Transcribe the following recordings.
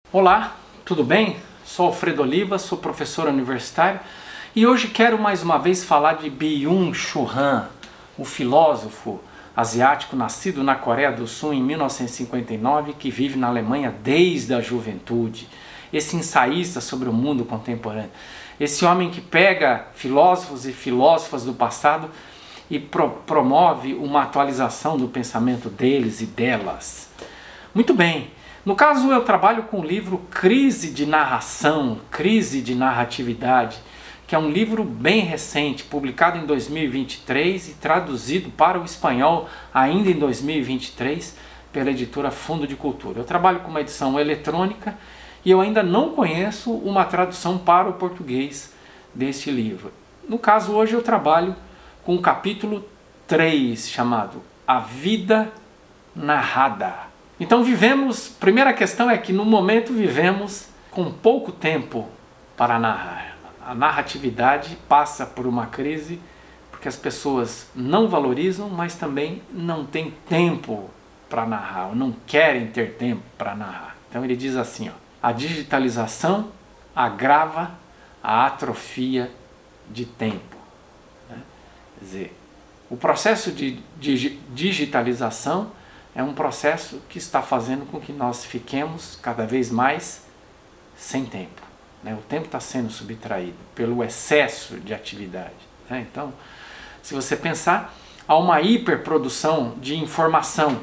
Olá, tudo bem? Sou Alfredo Oliva, sou professor universitário e hoje quero mais uma vez falar de Byung-Chul Han, o filósofo asiático nascido na Coreia do Sul em 1959 que vive na Alemanha desde a juventude. Esse ensaísta sobre o mundo contemporâneo, esse homem que pega filósofos e filósofas do passado e promove uma atualização do pensamento deles e delas. Muito bem. No caso, eu trabalho com o livro Crise de Narração, Crise de Narratividade, que é um livro bem recente, publicado em 2023 e traduzido para o espanhol ainda em 2023 pela editora Fundo de Cultura. Eu trabalho com uma edição eletrônica e eu ainda não conheço uma tradução para o português deste livro. No caso, hoje eu trabalho com o capítulo 3, chamado A Vida Narrada. Então primeira questão é que no momento vivemos com pouco tempo para narrar. A narratividade passa por uma crise porque as pessoas não valorizam, mas também não têm tempo para narrar, ou não querem ter tempo para narrar. Então ele diz assim, ó, a digitalização agrava a atrofia de tempo. Quer dizer, o processo de digitalização é um processo que está fazendo com que nós fiquemos cada vez mais sem tempo. O tempo está sendo subtraído pelo excesso de atividade. Então, se você pensar, há uma hiperprodução de informação,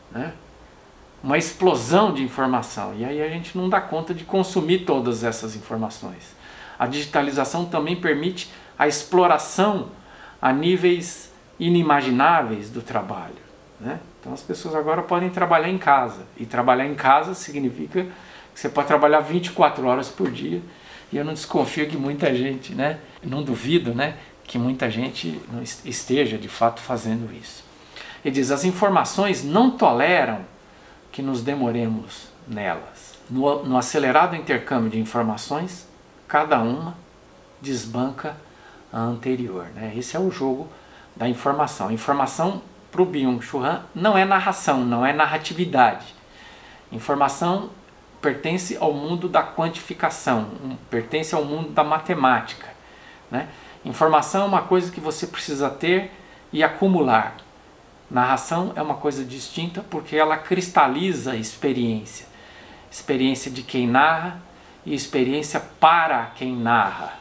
uma explosão de informação, e aí a gente não dá conta de consumir todas essas informações. A digitalização também permite a exploração a níveis inimagináveis do trabalho. Então as pessoas agora podem trabalhar em casa, e trabalhar em casa significa que você pode trabalhar 24 horas por dia, e eu não desconfio que muita gente, não duvido, que muita gente não esteja de fato fazendo isso. Ele diz, as informações não toleram que nos demoremos nelas. No acelerado intercâmbio de informações, cada uma desbanca a anterior. Esse é o jogo da informação. A informação, para o Byung-Chul Han, não é narração, não é narratividade. Informação pertence ao mundo da quantificação, pertence ao mundo da matemática. Informação é uma coisa que você precisa ter e acumular. Narração é uma coisa distinta porque ela cristaliza a experiência. Experiência de quem narra e experiência para quem narra.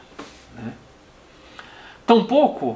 Tampouco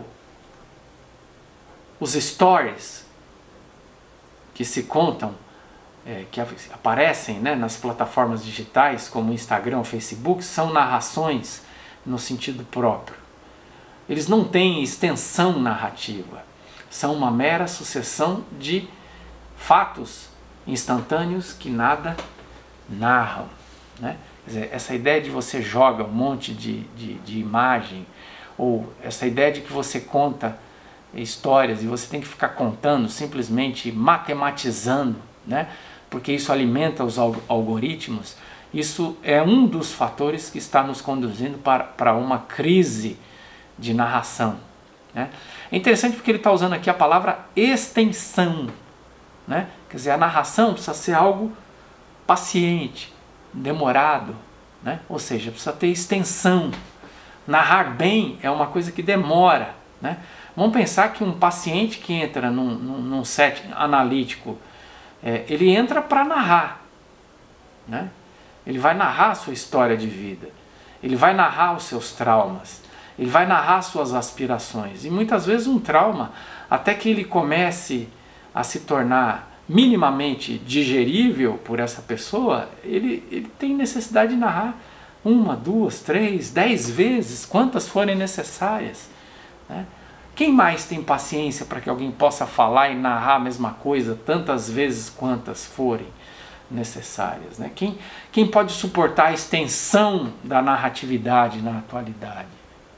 os stories que se contam, que aparecem nas plataformas digitais como Instagram, Facebook, são narrações no sentido próprio. Eles não têm extensão narrativa, são uma mera sucessão de fatos instantâneos que nada narram. Quer dizer, essa ideia de você joga um monte de imagem, ou essa ideia de que você conta histórias e você tem que ficar contando, simplesmente matematizando, porque isso alimenta os algoritmos, isso é um dos fatores que está nos conduzindo para uma crise de narração. É interessante porque ele está usando aqui a palavra extensão. Quer dizer, a narração precisa ser algo paciente, demorado, ou seja, precisa ter extensão. Narrar bem é uma coisa que demora. Vamos pensar que um paciente que entra num setting analítico, ele entra para narrar. Ele vai narrar a sua história de vida, ele vai narrar os seus traumas, ele vai narrar suas aspirações. E muitas vezes um trauma, até que ele comece a se tornar minimamente digerível por essa pessoa, ele tem necessidade de narrar 1, 2, 3, 10 vezes, quantas forem necessárias. Quem mais tem paciência para que alguém possa falar e narrar a mesma coisa tantas vezes quantas forem necessárias? Quem pode suportar a extensão da narratividade na atualidade?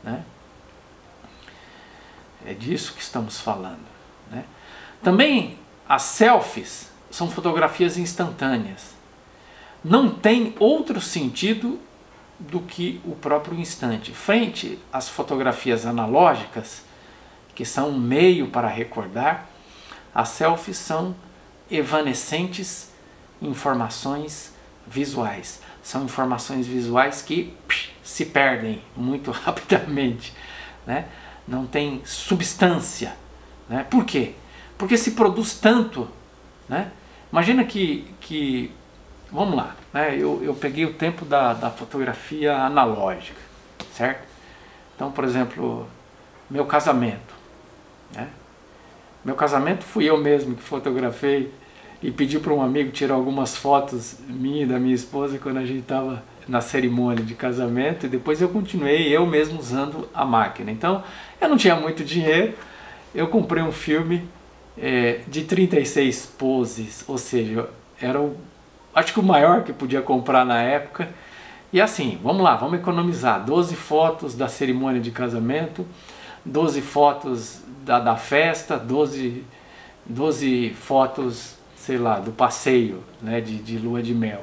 É disso que estamos falando. Também as selfies são fotografias instantâneas. Não tem outro sentido do que o próprio instante. Frente às fotografias analógicas, que são um meio para recordar, as selfies são evanescentes informações visuais. são informações visuais que se perdem muito rapidamente, né? Não tem substância, né? Por quê? Porque se produz tanto, né? Imagina que vamos lá, né? Eu peguei o tempo da fotografia analógica, certo? Então, por exemplo, meu casamento, né? Meu casamento fui eu mesmo que fotografei e pedi para um amigo tirar algumas fotos minha e da minha esposa quando a gente estava na cerimônia de casamento, e depois eu continuei eu mesmo usando a máquina. Então, eu não tinha muito dinheiro, eu comprei um filme de 36 poses, ou seja, era acho que o maior que podia comprar na época. E assim, vamos lá, vamos economizar 12 fotos da cerimônia de casamento, 12 fotos da festa, 12 fotos, sei lá, do passeio, né, de lua de mel.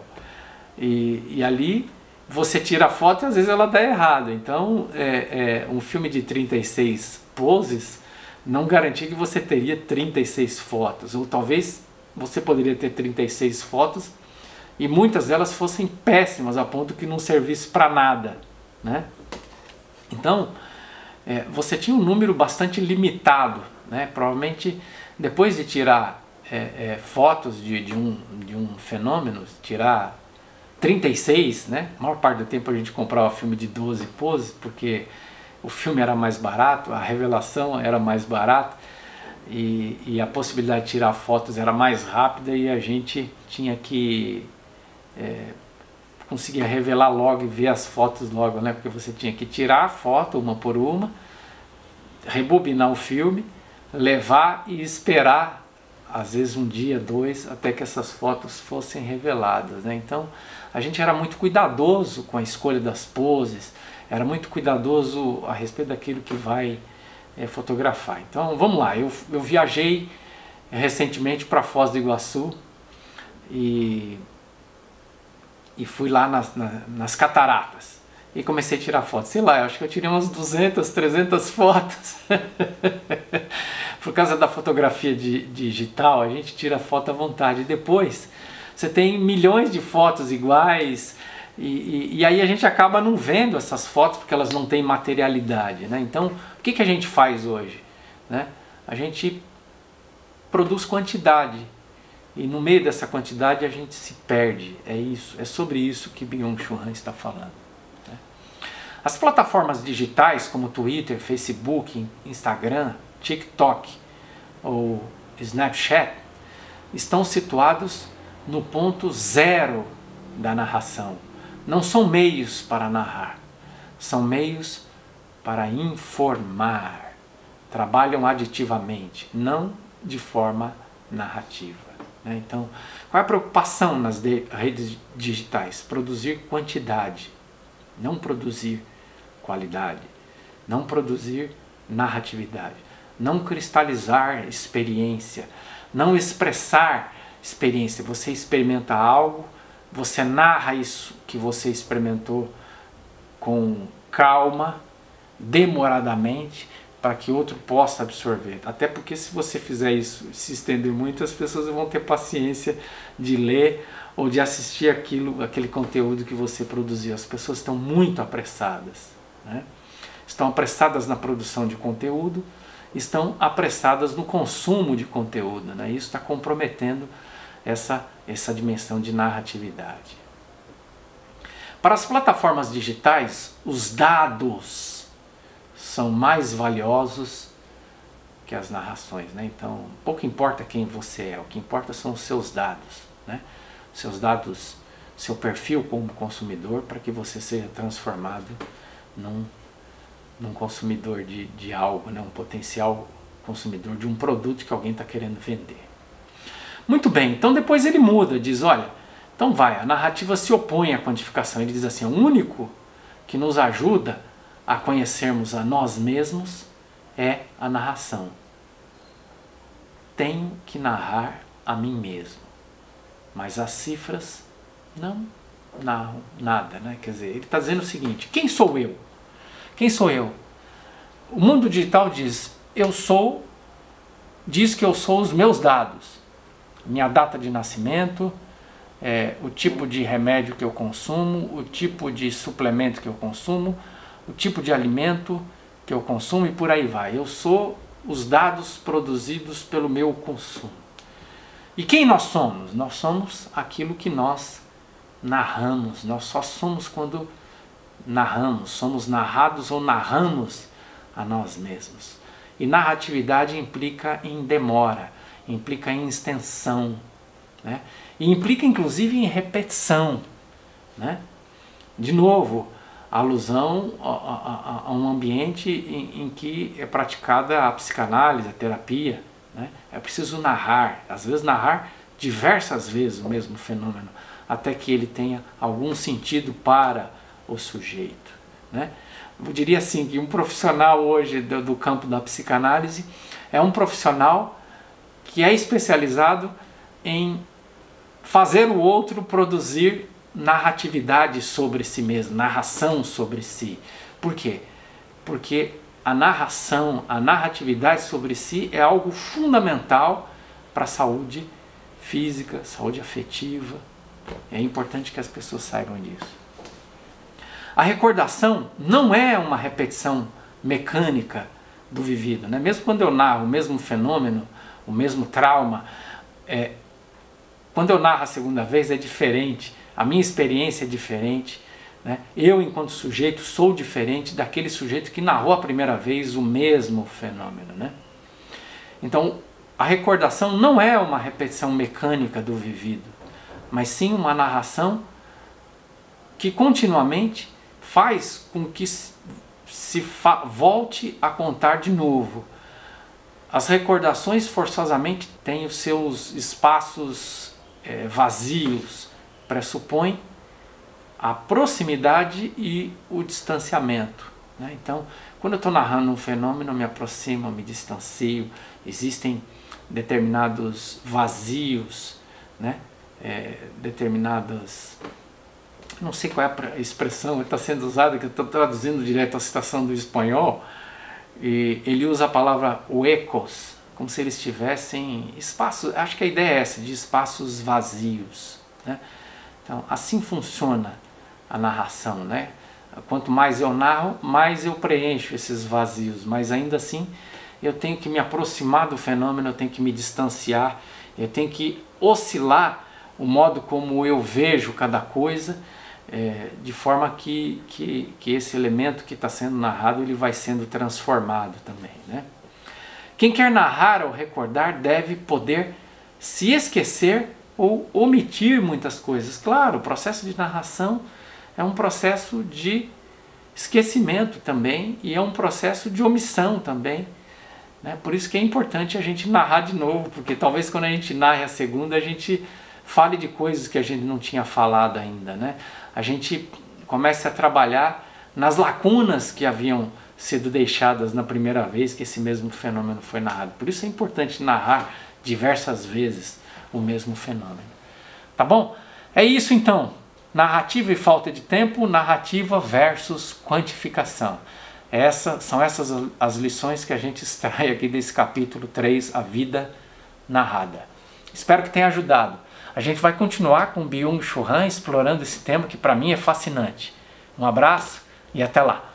E ali você tira a foto e às vezes ela dá errado. Então, um filme de 36 poses não garantia que você teria 36 fotos. Ou talvez você poderia ter 36 fotos e muitas delas fossem péssimas, a ponto que não servisse para nada, né? Então, você tinha um número bastante limitado, né? Provavelmente, depois de tirar fotos de um fenômeno, tirar 36, né? A maior parte do tempo a gente comprava filme de 12 poses, porque o filme era mais barato, a revelação era mais barata, e a possibilidade de tirar fotos era mais rápida, e a gente tinha que conseguia revelar logo e ver as fotos logo, né? Porque você tinha que tirar a foto uma por uma, rebobinar o filme, levar e esperar às vezes um dia, dois, até que essas fotos fossem reveladas, né? Então a gente era muito cuidadoso com a escolha das poses, era muito cuidadoso a respeito daquilo que vai fotografar. Então vamos lá, eu viajei recentemente para Foz do Iguaçu e fui lá nas cataratas e comecei a tirar fotos. Sei lá, eu acho que eu tirei umas 200, 300 fotos. Por causa da fotografia digital, a gente tira foto à vontade. Depois você tem milhões de fotos iguais e aí a gente acaba não vendo essas fotos porque elas não têm materialidade, né? Então, o que a gente faz hoje, né? A gente produz quantidade. E no meio dessa quantidade a gente se perde. É isso, é sobre isso que Byung-Chul Han está falando, né? As plataformas digitais como Twitter, Facebook, Instagram, TikTok ou Snapchat estão situados no ponto zero da narração. Não são meios para narrar, são meios para informar. Trabalham aditivamente, não de forma narrativa. Então, qual é a preocupação nas redes digitais? Produzir quantidade, não produzir qualidade, não produzir narratividade, não cristalizar experiência, não expressar experiência. Você experimenta algo, você narra isso que você experimentou com calma, demoradamente, para que outro possa absorver. Até porque se você fizer isso, se estender muito, as pessoas vão ter paciência de ler ou de assistir aquele conteúdo que você produziu. As pessoas estão muito apressadas, né? Estão apressadas na produção de conteúdo, estão apressadas no consumo de conteúdo, né? Isso está comprometendo essa dimensão de narratividade. Para as plataformas digitais, os dados são mais valiosos que as narrações, né? Então, pouco importa quem você é, o que importa são os seus dados, né? Seus dados, seu perfil como consumidor, para que você seja transformado num consumidor de algo, né? Um potencial consumidor de um produto que alguém está querendo vender. Muito bem, então depois ele muda, diz, olha, então vai, a narrativa se opõe à quantificação. Ele diz assim, o único que nos ajuda a conhecermos a nós mesmos é a narração. Tenho que narrar a mim mesmo, mas as cifras não narram nada, né? Quer dizer, ele está dizendo o seguinte, quem sou eu? Quem sou eu? O mundo digital diz que eu sou os meus dados, minha data de nascimento, o tipo de remédio que eu consumo, o tipo de suplemento que eu consumo, o tipo de alimento que eu consumo e por aí vai. Eu sou os dados produzidos pelo meu consumo. E quem nós somos? Nós somos aquilo que nós narramos. Nós só somos quando narramos, somos narrados ou narramos a nós mesmos. E narratividade implica em demora, implica em extensão, né? E implica inclusive em repetição, né? De novo, alusão a um ambiente em que é praticada a psicanálise, a terapia, né? É preciso narrar, às vezes narrar diversas vezes o mesmo fenômeno, até que ele tenha algum sentido para o sujeito, né? Eu diria assim que um profissional hoje do campo da psicanálise é um profissional que é especializado em fazer o outro produzir narratividade sobre si mesmo, narração sobre si. Por quê? Porque a narração, a narratividade sobre si é algo fundamental para a saúde física, saúde afetiva. É importante que as pessoas saibam disso. A recordação não é uma repetição mecânica do vivido, né? Mesmo quando eu narro o mesmo fenômeno, o mesmo trauma, quando eu narro a segunda vez é diferente, a minha experiência é diferente, né? Eu, enquanto sujeito, sou diferente daquele sujeito que narrou a primeira vez o mesmo fenômeno, né? Então, a recordação não é uma repetição mecânica do vivido, mas sim uma narração que continuamente faz com que volte a contar de novo. As recordações forçosamente têm os seus espaços vazios, pressupõem a proximidade e o distanciamento, né? Então, quando eu estou narrando um fenômeno, eu me aproximo, eu me distancio, existem determinados vazios, né? Determinadas... Não sei qual é a expressão que está sendo usada, que eu estou traduzindo direto a citação do espanhol, e ele usa a palavra huecos, como se eles tivessem espaços, acho que a ideia é essa, de espaços vazios, né? Então, assim funciona a narração, né? Quanto mais eu narro, mais eu preencho esses vazios, mas ainda assim eu tenho que me aproximar do fenômeno, eu tenho que me distanciar, eu tenho que oscilar o modo como eu vejo cada coisa, de forma que esse elemento que está sendo narrado ele vai sendo transformado também, né? Quem quer narrar ou recordar deve poder se esquecer ou omitir muitas coisas. Claro, o processo de narração é um processo de esquecimento também e é um processo de omissão também, né? Por isso que é importante a gente narrar de novo, porque talvez quando a gente narre a segunda a gente fale de coisas que a gente não tinha falado ainda, né? A gente comece a trabalhar nas lacunas que haviam sido deixadas na primeira vez que esse mesmo fenômeno foi narrado. Por isso é importante narrar diversas vezes o mesmo fenômeno. Tá bom? É isso então. Narrativa e falta de tempo, narrativa versus quantificação. São essas as lições que a gente extrai aqui desse capítulo 3, A Vida Narrada. Espero que tenha ajudado. A gente vai continuar com Byung-Chul Han explorando esse tema que para mim é fascinante. Um abraço e até lá!